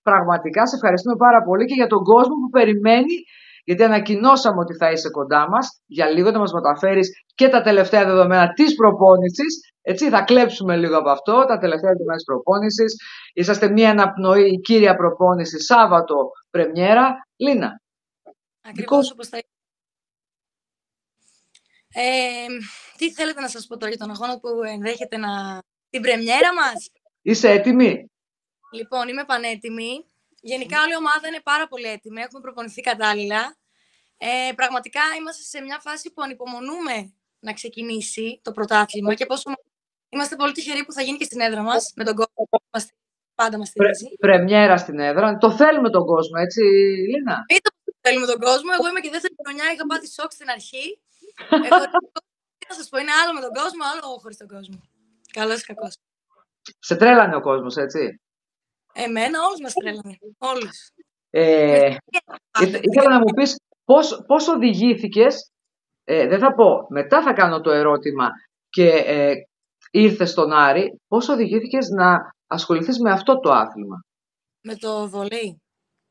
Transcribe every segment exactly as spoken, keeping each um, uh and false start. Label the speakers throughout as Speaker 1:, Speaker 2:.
Speaker 1: πραγματικά σε ευχαριστούμε πάρα πολύ και για τον κόσμο που περιμένει, γιατί ανακοινώσαμε ότι θα είσαι κοντά μας για λίγο να μας μεταφέρεις και τα τελευταία δεδομένα της προπόνησης. Έτσι, θα κλέψουμε λίγο από αυτό, τα τελευταία δεδομένα της προπόνησης. Είσαστε μία αναπνοή, η κύρια προπόνηση, Σάββατο, πρεμιέρα. Λίνα.
Speaker 2: Ακριβώς όπως θα ε, τι θέλετε να σας πω τώρα για τον αγώνα που ενδέχεται να... την πρεμιέρα μας.
Speaker 1: Είσαι έτοιμη?
Speaker 2: Λοιπόν, είμαι πανέτοιμη. Γενικά όλη η ομάδα είναι πάρα πολύ έτοιμη. Έχουμε προπονηθεί κατάλληλα. Ε, πραγματικά είμαστε σε μια φάση που ανυπομονούμε να ξεκινήσει το πρωτάθλημα και πόσο είμαστε πολύ τυχεροί που θα γίνει και στην έδρα μας, με τον κόσμο που μας, πάντα μας στηρίζει.
Speaker 1: Πρε, πρεμιέρα στην έδρα. Το θέλουμε τον κόσμο, έτσι, Λίνα?
Speaker 2: Μην το θέλουμε τον κόσμο. Εγώ είμαι και δεύτερη χρονιά, είχα πάθει σοκ στην αρχή. Εγώ, τι να σας πω, είναι άλλο με τον κόσμο, άλλο χωρίς τον κόσμο. Καλός ή κακός.
Speaker 1: Σε τρέλανε ο κόσμος, έτσι?
Speaker 2: Εμένα όλους μας τρέλανε. Όλους.
Speaker 1: Ε, ήθελα να μου πεις πώς, πώς οδηγήθηκες, ε, δεν θα πω, μετά θα κάνω το ερώτημα και ε, ήρθες στον Άρη, πώς οδηγήθηκες να ασχοληθείς με αυτό το άθλημα?
Speaker 2: Με το βολέι.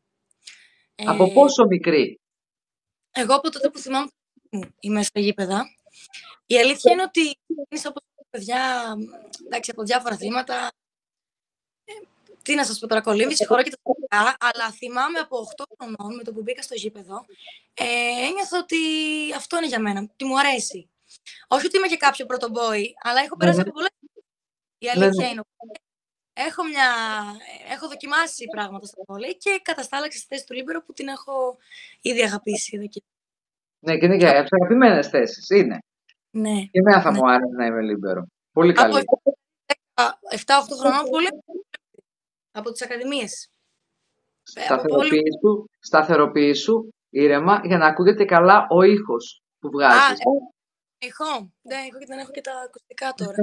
Speaker 1: Από
Speaker 2: ε,
Speaker 1: πόσο μικρή?
Speaker 2: Εγώ από τότε που θυμάμαι είμαι στα γήπεδα. Η αλήθεια είναι ότι ξεκίνησα από παιδιά, εντάξει, από διάφορα θύματα. Ε, τι να σας πω τώρα, κολύμβηση, χώρα και τα σχετικά, αλλά θυμάμαι από οκτώ χρονών, με το που μπήκα στο γήπεδο, ε, ένιωθα ότι αυτό είναι για μένα, ότι μου αρέσει. Όχι ότι είμαι και κάποιο πρωτομπόι, αλλά έχω περάσει
Speaker 1: Ναι,
Speaker 2: από πολλές. Η
Speaker 1: ναι,
Speaker 2: αλήθεια
Speaker 1: ναι.
Speaker 2: είναι έχω, μια... έχω δοκιμάσει πράγματα στο βόλεϊ και καταστάλαξα στη θέση του λίμπερο που την έχω ήδη αγαπήσει εδώ και...
Speaker 1: Ναι, και είναι και από τις αγαπημένες θέσεις, είναι.
Speaker 2: Ναι.
Speaker 1: Και εμένα θα
Speaker 2: Ναι.
Speaker 1: μου άρεσε να είμαι λίμπερο. Πολύ καλή.
Speaker 2: Από επτά οχτώ χρονών, πολύ από τις ακαδημίες.
Speaker 1: Σταθεροποιήσου, σταθεροποιήσου ήρεμα για να ακούγεται καλά ο ήχος που βγάζεις.
Speaker 2: Α, ήχο. Ναι, δεν έχω και τα ακουστικά τώρα.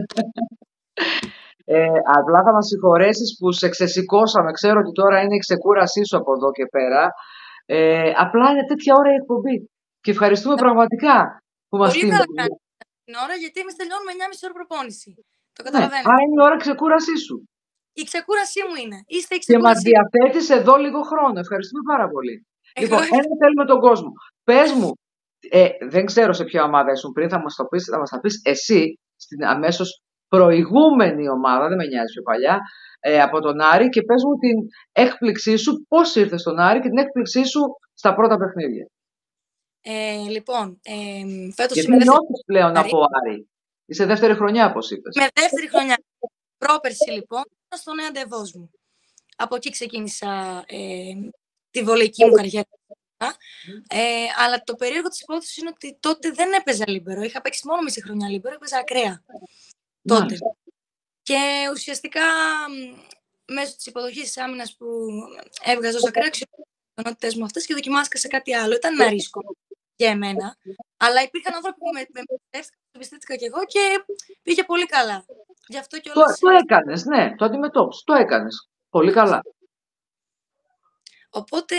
Speaker 1: Ε, απλά θα μας συγχωρέσεις που σε ξεσηκώσαμε. Ξέρω ότι τώρα είναι η ξεκούρασή σου από εδώ και πέρα. Ε, απλά είναι τέτοια ώρα η εκπομπή. Και ευχαριστούμε πραγματικά που μας
Speaker 2: Πολύ
Speaker 1: στείλετε.
Speaker 2: καλά κάνετε την ώρα, γιατί εμείς τελειώνουμε εννιά και μισή ώρα προπόνηση. Το
Speaker 1: Ναι,
Speaker 2: καταλαβαίνετε.
Speaker 1: άρα είναι η ώρα ξεκούρασή σου.
Speaker 2: Η ξεκούρασή μου είναι. Είστε η
Speaker 1: Και μας
Speaker 2: ξεκούρασή.
Speaker 1: διαθέτεις εδώ λίγο χρόνο. Ευχαριστούμε πάρα πολύ. Λοιπόν, ένα θέλουμε τον κόσμο. Πες μου, ε, δεν ξέρω σε ποια ομάδα ήσουν πριν, θα μας το πεις, θα μας τα πεις εσύ στην αμέσως προηγούμενη ομάδα, δεν με νοιάζει πιο παλιά, ε, από τον Άρη, και πες μου την έκπληξή σου, πώς ήρθες στον Άρη και την έκπληξή σου στα πρώτα παιχνίδια.
Speaker 2: Ε, λοιπόν, ε, φέτος
Speaker 1: Γιατί
Speaker 2: είμαι δεύτερη
Speaker 1: νιώθεις πλέον
Speaker 2: Άρη.
Speaker 1: από Άρη. Είσαι δεύτερη χρονιά, όπως είπες.
Speaker 2: Με δεύτερη χρονιά. Πρόπερση, λοιπόν, στο νέο αντεβός μου. Από εκεί ξεκίνησα ε, τη βολεϊκή μου καριέρα. Ε, αλλά το περίεργο της υπόθεσης είναι ότι τότε δεν έπαιζα λίμπερο. Είχα παίξει μόνο μισή χρονιά λίμπερο, έπαιζα ακραία. Τότε.
Speaker 1: Μάλιστα.
Speaker 2: Και ουσιαστικά μέσω της υποδοχής της άμυνας που έβγαζα ως ακραία, αξιοποιητικές μου αυτές και δοκιμάστηκα σε κάτι άλλο. Ήταν ένα ρίσκο για εμένα. Αλλά υπήρχαν άνθρωποι που με, με εμπιστεύτηκα κι εγώ και πήγε πολύ καλά. Γι' αυτό και
Speaker 1: Το,
Speaker 2: όλες...
Speaker 1: το έκανες, ναι, το αντιμετώπισες, το έκανες. Πολύ καλά.
Speaker 2: Οπότε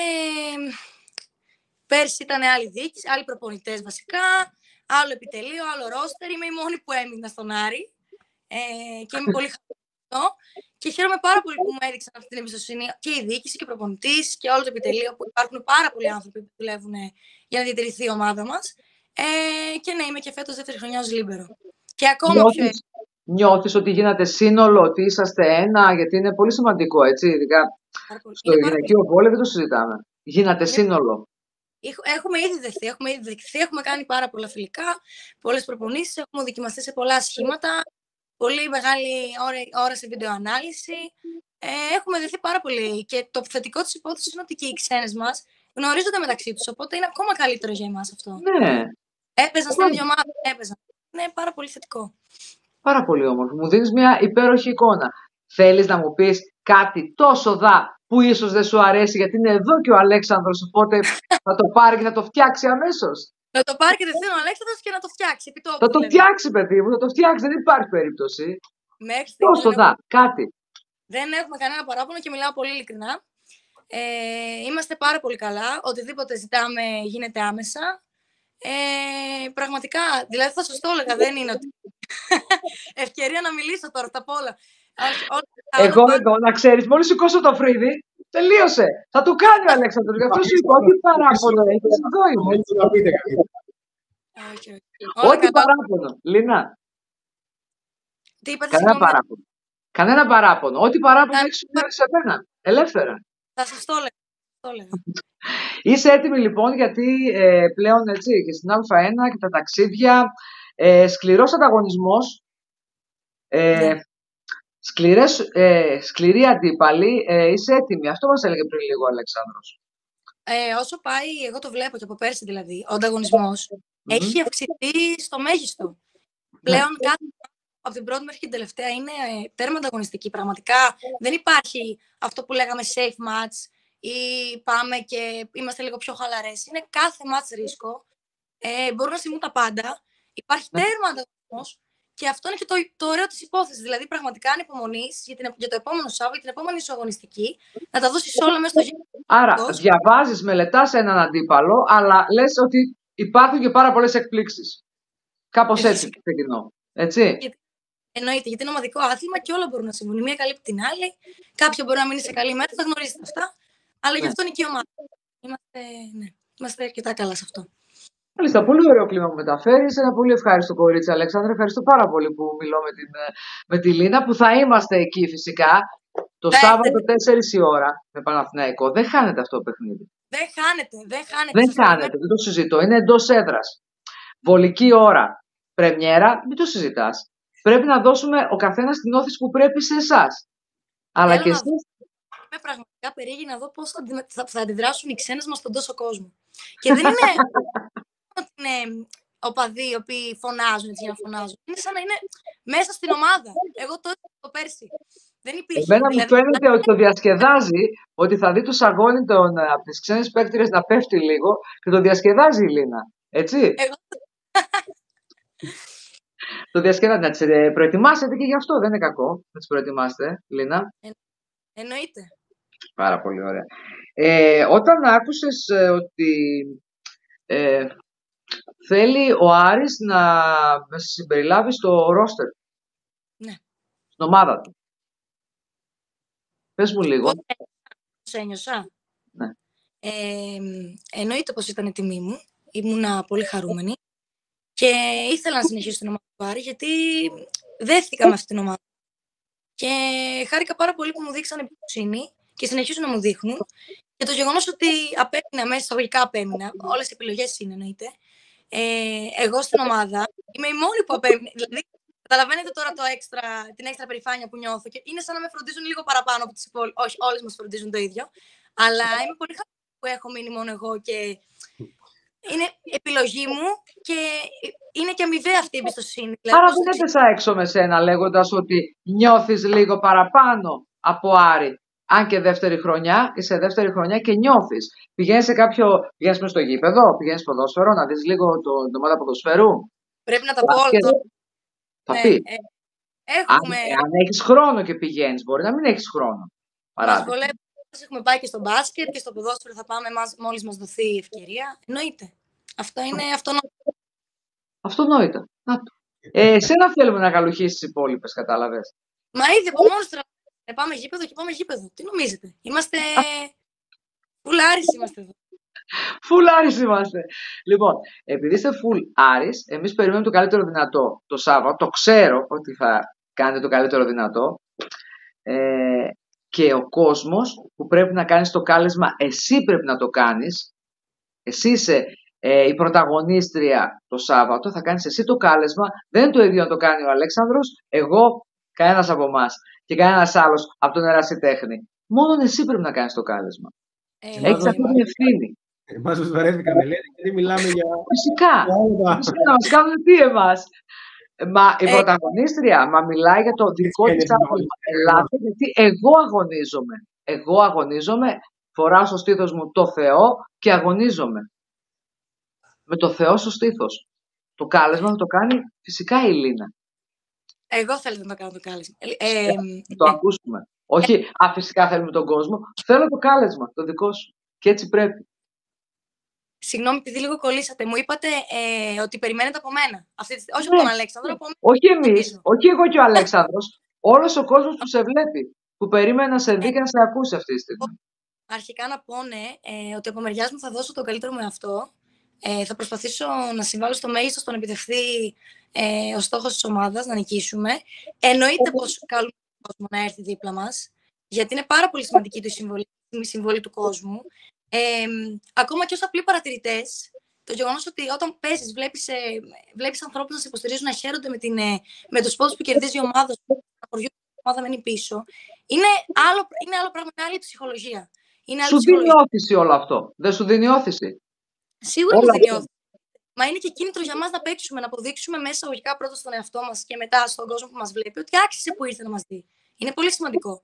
Speaker 2: πέρσι ήταν άλλη διοίκηση, άλλοι προπονητές βασικά, άλλο επιτελείο, άλλο ρόστερ. Είμαι η μόνη που έμεινα στον Άρη ε, και είμαι πολύ χαρούμενη. Και χαίρομαι πάρα πολύ που μου έδειξαν αυτή την εμπιστοσύνη και η διοίκηση και ο προπονητής και όλο το επιτελείο, που υπάρχουν πάρα πολλοί άνθρωποι που δουλεύουν για να διατηρηθεί η ομάδα μας. Ε, και ναι, είμαι και φέτος δεύτερη χρονιά ως λίμπερο. Και ακόμα
Speaker 1: Νιώθεις,
Speaker 2: πιο έτσι.
Speaker 1: Νιώθεις ότι γίνατε σύνολο, ότι είσαστε ένα, γιατί είναι πολύ σημαντικό, έτσι, ειδικά στο γυναικείο βόλεϊ δεν το συζητάμε. Γίνατε είναι... σύνολο.
Speaker 2: Έχουμε ήδη δεχθεί, έχουμε ήδη δεχθεί, έχουμε κάνει πάρα πολλά φιλικά, πολλές προπονήσεις, έχουμε δοκιμαστεί σε πολλά σχήματα, πολύ μεγάλη ώρα, ώρα σε βιντεοανάλυση. Ε, έχουμε δεχθεί πάρα πολύ και το θετικό της υπόθεσης είναι ότι και οι ξένες μας γνωρίζονται μεταξύ τους, οπότε είναι ακόμα καλύτερο για εμάς αυτό.
Speaker 1: Ναι.
Speaker 2: Έπαιζαν στην ίδια ομάδα, έπαιζαν. Είναι πάρα πολύ θετικό.
Speaker 1: Πάρα πολύ όμορφο. Μου δίνεις μια υπέροχη εικόνα. Θέλεις να μου πεις κάτι τόσο δα που ίσως δεν σου αρέσει, γιατί είναι εδώ και ο Αλέξανδρος, οπότε θα το πάρει και θα το φτιάξει αμέσως.
Speaker 2: Θα το πάρει και δεν ο Αλέξανδρος και να το φτιάξει. Επιτόπου,
Speaker 1: θα το φτιάξει, παιδί μου, θα το φτιάξει. Δεν υπάρχει περίπτωση.
Speaker 2: Μέχρι
Speaker 1: τόσο δα, έχω... κάτι.
Speaker 2: Δεν έχουμε κανένα παράπονο και μιλάω πολύ ειλικρινά. Ε, είμαστε πάρα πολύ καλά. Οτιδήποτε ζητάμε γίνεται άμεσα. Ε, πραγματικά, δηλαδή θα σας το έλεγα, δεν είναι ότι... Ευκαιρία να μιλήσω τώρα, τα πω όλα.
Speaker 1: Εγώ εδώ, να ξέρεις, μόλις σηκώσω το φρύδι, Τελείωσε. Θα το κάνει ο Αλέξανδρος. Γι' αυτό σου είπα, ό,τι παράπονο έχεις, εδώ είμαι. Ό,τι παράπονο. Λίνα.
Speaker 2: Τι είπατε,
Speaker 1: Κανένα
Speaker 2: συγγνώμη.
Speaker 1: παράπονο. Κανένα παράπονο. Ό,τι παράπονο έχεις σε μένα. Ελεύθερα.
Speaker 2: Θα σας το έλεγα.
Speaker 1: Είσαι έτοιμη λοιπόν, γιατί ε, πλέον έτσι και στην Α ένα και τα ταξίδια, ε, σκληρός ανταγωνισμός, ε,
Speaker 2: Ναι.
Speaker 1: σκληρές, ε, σκληροί αντίπαλοι, ε, είσαι έτοιμη. Αυτό μας έλεγε πριν λίγο ο Αλεξάνδρος.
Speaker 2: Ε, όσο πάει, εγώ το βλέπω και από πέρσι δηλαδή, ο ανταγωνισμός
Speaker 1: Mm-hmm.
Speaker 2: έχει αυξηθεί στο μέγιστο. Πλέον κάθε από την πρώτη μέχρι την τελευταία είναι τέρμα ανταγωνιστική. Πραγματικά δεν υπάρχει αυτό που λέγαμε safe match ή πάμε και είμαστε λίγο πιο χαλαρές. Είναι κάθε match ρίσκο. Ε, μπορούν να συμβούν τα πάντα. Υπάρχει
Speaker 1: Ναι.
Speaker 2: τέρμα ανταγωνισμός και αυτό είναι και το, το ωραίο της υπόθεσης. Δηλαδή, πραγματικά ανυπομονείς για, την, για το επόμενο Σάββατο, για την επόμενη σου αγωνιστική, να τα δώσεις όλα μέσα στο γύρο.
Speaker 1: Άρα, διαβάζεις, μελετάς έναν αντίπαλο, αλλά λες ότι υπάρχουν και πάρα πολλές εκπλήξεις. Κάπως έτσι ξεκινώ. Έτσι.
Speaker 2: Γιατί, εννοείται, γιατί είναι ομαδικό άθλημα και όλα μπορούν να συμβούν. Η μία καλύπτει την άλλη. Κάποια μπορεί να μην είναι σε καλή μέρα, θα γνωρίζετε αυτά. Αλλά ναι. Γι' αυτό είναι και η ομάδα. Είμαστε, ναι, είμαστε αρκετά καλά σε αυτό.
Speaker 1: Μάλιστα, πολύ ωραίο κλίμα που μεταφέρεις. Ένα πολύ ευχάριστο κορίτσι, Αλέξανδρε. Ευχαριστώ πάρα πολύ που μιλώ με, την, με τη Λίνα, που θα είμαστε εκεί φυσικά το
Speaker 2: δεν,
Speaker 1: Σάββατο
Speaker 2: δεν...
Speaker 1: τέσσερις η ώρα με Παναθηναϊκό. Δεν χάνεται αυτό το παιχνίδι.
Speaker 2: Δεν χάνεται, δεν χάνεται.
Speaker 1: Δεν χάνεται, δεν το συζητώ. Είναι εντός έδρας. Βολική ώρα. Πρεμιέρα, μην το συζητάς. Πρέπει να δώσουμε ο καθένας την όθηση που πρέπει σε εσάς. Αλλά
Speaker 2: Θέλω
Speaker 1: και
Speaker 2: να
Speaker 1: εσείς.
Speaker 2: Είμαι πραγματικά περίεργη να δω πώς θα, θα, θα αντιδράσουν οι ξένες μας στον τόσο κόσμο. Και δεν είναι ότι είναι οπαδοί οι οποίοι φωνάζουν έτσι για να φωνάζουν. Είναι σαν να είναι μέσα στην ομάδα. Εγώ το έκανα το πέρσι. Δεν υπήρχε.
Speaker 1: Εμένα
Speaker 2: δηλαδή...
Speaker 1: μου φαίνεται ότι το διασκεδάζει, ότι θα δει το σαγόνι των, από τις ξένες παίκτηρες να πέφτει λίγο και το διασκεδάζει η Λίνα. Έτσι.
Speaker 2: Εγώ...
Speaker 1: Το διασκεδάζει. Να τις προετοιμάσετε και γι' αυτό. Δεν είναι κακό να τις προετοιμάσετε, Λίνα.
Speaker 2: Ε, εννοείται.
Speaker 1: Πάρα πολύ ωραία. Ε, όταν άκουσες ε, ότι ε, θέλει ο Άρης να με συμπεριλάβει στο ρόστερ.
Speaker 2: Ναι.
Speaker 1: Στην ομάδα του. Πες μου λίγο.
Speaker 2: Πώς ένιωσα.
Speaker 1: Ναι.
Speaker 2: Ε, εννοείται πως ήταν η τιμή μου. Ήμουνα πολύ χαρούμενη. Και ήθελα να συνεχίσω στην ομάδα του Άρη, γιατί δέθηκα με αυτή την ομάδα. Και χάρηκα πάρα πολύ που μου δείξαν εμπιστοσύνη και συνεχίζουν να μου δείχνουν. Και το γεγονός ότι απέμεινα μέσα, εισαγωγικά απέμεινα, όλες οι επιλογές είναι εννοείται. Ε, εγώ στην ομάδα είμαι η μόνη που απέμεινα. Δηλαδή, καταλαβαίνετε τώρα το έξτρα, την έξτρα περηφάνεια που νιώθω. Και είναι σαν να με φροντίζουν λίγο παραπάνω από τις υπόλοιπες. Όχι, όλες μας φροντίζουν το ίδιο. Αλλά είμαι πολύ χαρούμενη που έχω μείνει μόνο εγώ και είναι επιλογή μου και είναι και αμοιβαία αυτή η εμπιστοσύνη.
Speaker 1: Άρα δεν έπεσα έξω με σένα λέγοντας ότι νιώθεις λίγο παραπάνω από Άρη. Αν και δεύτερη χρονιά, είσαι δεύτερη χρονιά και νιώθεις. Πηγαίνεις σε κάποιο. Πηγαίνεις μες στο γήπεδο, πηγαίνεις ποδόσφαιρο, να δεις λίγο το, την ομάδα ποδοσφαίρου.
Speaker 2: Πρέπει να τα πω όλα τώρα.
Speaker 1: Θα
Speaker 2: ναι,
Speaker 1: πει.
Speaker 2: Ε, έχουμε...
Speaker 1: αν, αν έχεις χρόνο και πηγαίνεις, μπορεί να μην έχεις χρόνο.
Speaker 2: Μας βολεύει. Έχουμε πάει και στο μπάσκετ και στο ποδόσφαιρο θα πάμε μόλις μας δοθεί η ευκαιρία. Εννοείται. Αυτό είναι αυτονόητο.
Speaker 1: Αυτονόητα. Ε, εσένα θέλουμε να καλουχίσεις τις υπόλοιπες, κατάλαβες.
Speaker 2: Μα ήδη από μόνος του ε, πάμε γήπεδο και πάμε γήπεδο. Τι νομίζετε. Είμαστε full Άρης είμαστε εδώ.
Speaker 1: Full Άρης είμαστε. Λοιπόν, επειδή είστε full Άρης, εμείς περιμένουμε το καλύτερο δυνατό το Σάββατο. Το ξέρω ότι θα κάνετε το καλύτερο δυνατό. Ε, και ο κόσμος που πρέπει να κάνεις το κάλεσμα, εσύ πρέπει να το κάνεις. Εσύ είσαι ε, η πρωταγωνίστρια το Σάββατο, θα κάνεις εσύ το κάλεσμα. Δεν είναι το ίδιο να το κάνει ο Αλέξανδρος, εγώ, κανένας από εμάς και κανένας άλλος από τον ερασιτέχνη. Μόνο εσύ πρέπει να κάνεις το κάλεσμα. Ε, Έχεις αυτή την ευθύνη.
Speaker 3: Εμάς μας βαρέθηκαμε, λέτε, γιατί μιλάμε για...
Speaker 1: Φυσικά. Φυσικά να μας κάνουν τι εμάς. Μα η πρωταγωνίστρια, μα μιλάει για το δικό της άθλημα. Ελάτε, γιατί εγώ αγωνίζομαι. Εγώ αγωνίζομαι, φοράω στο στήθος μου το Θεό και αγωνίζομαι. Με το Θεό στο στήθος. Το κάλεσμα θα το κάνει φυσικά η Λίνα.
Speaker 2: Εγώ θέλω να το κάνω το κάλεσμα. Ε, ε,
Speaker 1: το ε, ακούσουμε. Όχι, ε, α, φυσικά θέλουμε τον κόσμο. Θέλω το κάλεσμα, το δικό σου. Και έτσι πρέπει.
Speaker 2: Συγγνώμη, επειδή λίγο κολλήσατε, μου είπατε ε, ότι περιμένετε από μένα. Αυτή, όχι
Speaker 1: ναι.
Speaker 2: από τον Αλέξανδρο. Από...
Speaker 1: Όχι εμείς, όχι εγώ και ο Αλέξανδρος. Όλος ο κόσμος που σε βλέπει. Που περίμενε να σε δει και να σε ακούσει αυτή τη στιγμή.
Speaker 2: αρχικά να πω ναι, ε, ότι από μεριάς μου θα δώσω τον καλύτερο μου εαυτό. Ε, θα προσπαθήσω να συμβάλλω στο μέγιστο στο να επιτευχθεί ε, ο στόχος της ομάδας, να νικήσουμε. Εννοείται πως καλούμε τον κόσμο να έρθει δίπλα μας, γιατί είναι πάρα πολύ σημαντική η συμβολή, η συμβολή του κόσμου. Ε, ακόμα και ως απλοί παρατηρητές, το γεγονός ότι όταν παίζεις βλέπεις, ε, βλέπεις ανθρώπους να σε υποστηρίζουν, να χαίρονται με, την, ε, με τους πόντους που κερδίζει η ομάδα, η ομάδα μένει πίσω, είναι άλλο, είναι άλλο πράγμα, είναι άλλη ψυχολογία. Είναι άλλη
Speaker 1: σου
Speaker 2: ψυχολογία.
Speaker 1: δίνει όθηση όλο αυτό. Δεν σου δίνει όθηση?
Speaker 2: Σίγουρα μου δίνει όθηση. Μα είναι και κίνητρο για μας να παίξουμε, να αποδείξουμε μέσα εισαγωγικά πρώτα στον εαυτό μας και μετά στον κόσμο που μας βλέπει ότι άξιζε που ήρθε να μας δει. Είναι πολύ σημαντικό.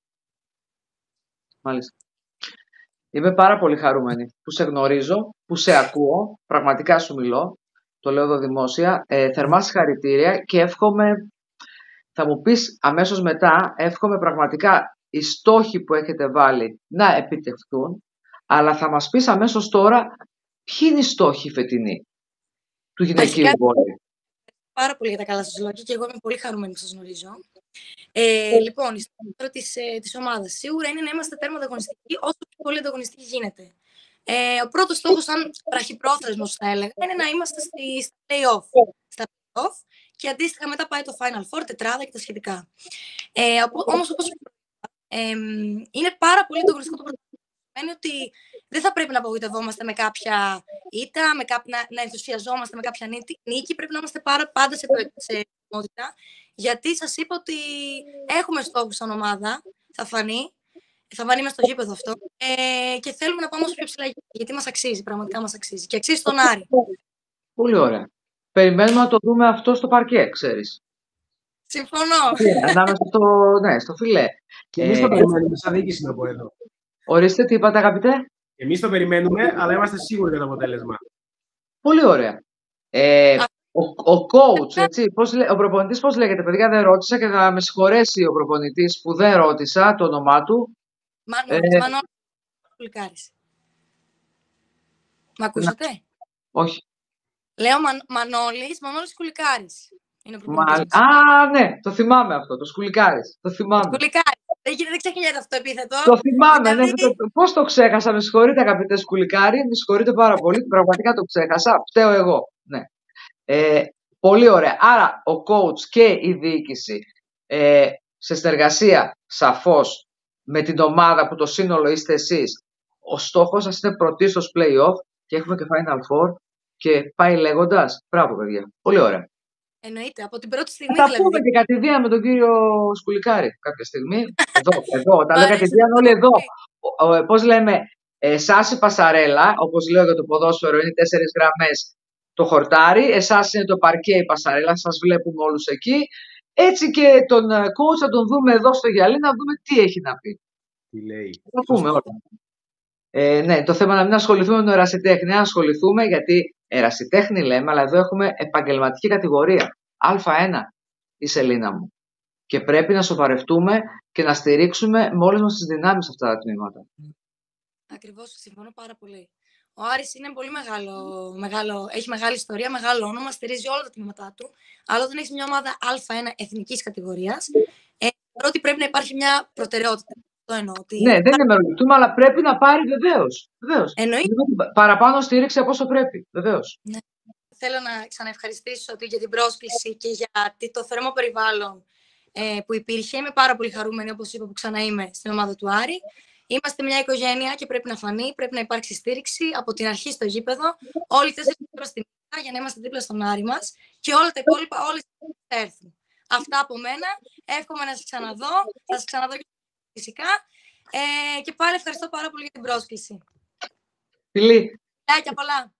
Speaker 1: Μάλιστα. Είμαι πάρα πολύ χαρούμενη που σε γνωρίζω, που σε ακούω, πραγματικά σου μιλώ, το λέω εδώ δημόσια, ε, θερμά συγχαρητήρια και εύχομαι, θα μου πεις αμέσως μετά, εύχομαι πραγματικά οι στόχοι που έχετε βάλει να επιτευχθούν, αλλά θα μας πεις αμέσως τώρα ποιοι είναι οι στόχοι φετινοί του γυναικείου βόλεϊ.
Speaker 2: Πάρα πολύ για τα καλά σας λόγια και εγώ είμαι πολύ χαρούμενη που σας γνωρίζω. Ε, λοιπόν, η στόχη της, ε, της ομάδας σίγουρα είναι να είμαστε τέρμα ανταγωνιστικοί, όσο πιο πολύ ανταγωνιστικοί γίνεται. Ε, ο πρώτος στόχος, αν βραχυπρόθεσμος θα έλεγα, είναι να είμαστε στη, στα play-off. Στα play-off και αντίστοιχα μετά πάει το Final Four, τετράδα και τα σχετικά. Ε, όμως, όπως ε, είναι πάρα πολύ ανταγωνιστικό το πρώτο. Σημαίνει ότι δεν θα πρέπει να απογοητευόμαστε με κάποια ήττα, με κά... να, να ενθουσιαζόμαστε με κάποια νίκη. Πρέπει να είμαστε πάρα, πάντα σε ετοιμότητα. Γιατί σας είπα ότι έχουμε στόχους σαν ομάδα. Θα φανεί. Θα φανεί μες στο γήπεδο αυτό. Ε, και θέλουμε να πάμε όσο πιο ψηλά. Γιατί μας αξίζει. Πραγματικά μας αξίζει. Και αξίζει τον Άρη.
Speaker 1: Πολύ ωραία. Περιμένουμε να το δούμε αυτό στο παρκέ, ξέρεις.
Speaker 2: Συμφωνώ.
Speaker 1: Ανάμεσα στο, ναι, στο φιλέ.
Speaker 3: Και εμείς το περιμένουμε σαν διοίκηση να πω εδώ.
Speaker 1: Ορίστε, τι είπατε αγαπητέ?
Speaker 3: Εμείς το περιμένουμε, αλλά είμαστε σίγουροι για το αποτέλεσμα.
Speaker 1: Πολύ ωραία. Ε, ο, ο coach, έτσι, πώς, ο προπονητής πώς λέγεται, παιδιά, δεν ρώτησα και θα με συγχωρέσει ο προπονητής που δεν ρώτησα το όνομά του.
Speaker 2: Μανώλης, ε, Μανώλης Κουλικάρης. Μ' ακούσατε?
Speaker 1: Όχι.
Speaker 2: Λέω Μαν, Μανώλης, Μανώλης Κουλικάρης. Είναι ο
Speaker 1: Μα... Α, ναι, το θυμάμαι αυτό, το Σκουλικάρης. Το θυμάμαι.
Speaker 2: Σκουλικάρης. Δεν, δεν ξεχνιέται αυτό το επίθετο.
Speaker 1: Το θυμάμαι, δηλαδή... ναι.
Speaker 2: Δηλαδή...
Speaker 1: Πώς το ξέχασα, με συγχωρείτε αγαπητέ Σκουλικάρη, με συγχωρείτε πάρα πολύ, πραγματικά το ξέχασα, φταίω εγώ. Ναι. Ε, πολύ ωραία. Άρα, ο coach και η διοίκηση ε, σε συνεργασία, σαφώς, με την ομάδα που το σύνολο είστε εσείς, ο στόχος σας είναι πρωτίστως play-off και έχουμε και Final Four και πάει λέγοντας. Μπράβο, παιδιά. Πολύ ωραία.
Speaker 2: Εννοείται, από την πρώτη στιγμή.
Speaker 1: Θα
Speaker 2: δηλαδή.
Speaker 1: πούμε και κατηδίαν με τον κύριο Σκουλικάρη κάποια στιγμή. Εδώ, εδώ. Όταν λέω κατηδίαν, όλοι εδώ. Πώς λέμε, εσάς η πασαρέλα, όπως λέω για το ποδόσφαιρο, είναι τέσσερις γραμμές το χορτάρι. Εσάς είναι το παρκέ η πασαρέλα, σας βλέπουμε όλους εκεί. Έτσι και τον coach θα τον δούμε εδώ στο γυαλί να δούμε τι έχει να πει.
Speaker 3: Τι λέει.
Speaker 1: Θα πούμε όλα. Ε, ναι, το θέμα να μην ασχοληθούμε με τον ερασιτέχνη, να ασχοληθούμε γιατί ερασιτέχνη λέμε, αλλά εδώ έχουμε επαγγελματική κατηγορία. Α1 η σελίνα μου. Και πρέπει να σοβαρευτούμε και να στηρίξουμε με όλες μας τις δυνάμεις αυτά τα τμήματα.
Speaker 2: Ακριβώς, συμφωνώ πάρα πολύ. Ο Άρης είναι πολύ μεγάλο, μεγάλο, έχει μεγάλη ιστορία, μεγάλο όνομα, στηρίζει όλα τα τμήματά του. Αλλά όταν έχει μια ομάδα Α1 εθνικής κατηγορίας, ε, ότι πρέπει να υπάρχει μια προτεραιότητα. Το εννοώ, ότι...
Speaker 1: Ναι, δεν είναι μεροληπτούμε, αλλά πρέπει να πάρει βεβαίως. Βεβαίως.
Speaker 2: Εννοείται.
Speaker 1: Παραπάνω στήριξη από όσο πρέπει. Βεβαίως.
Speaker 2: Ναι. Θέλω να ξαναευχαριστήσω για την πρόσκληση και για το θερμό περιβάλλον ε, που υπήρχε. Είμαι πάρα πολύ χαρούμενη, όπως είπα, που ξανά είμαι στην ομάδα του Άρη. Είμαστε μια οικογένεια και πρέπει να φανεί, πρέπει να υπάρξει στήριξη από την αρχή στο γήπεδο. Όλοι οι τέσσερις προς τη μέρα για να είμαστε δίπλα στον Άρη μας και όλα τα υπόλοιπα, όλες θα έρθουν. Αυτά από μένα. Εύχομαι να σας ξαναδώ. Θα σας ξαναδώ φυσικά. Ε, και πάλι ευχαριστώ πάρα πολύ για την πρόσκληση.
Speaker 1: Φιλί.
Speaker 2: Φιλάκια πολλά.